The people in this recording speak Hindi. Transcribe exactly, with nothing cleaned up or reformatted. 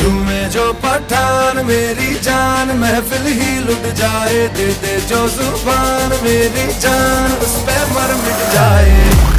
झूमे जो पठान मेरी जान महफिल ही लुट जाए, दे दे जो जुबान मेरी जान उस पे मर मिट जाए।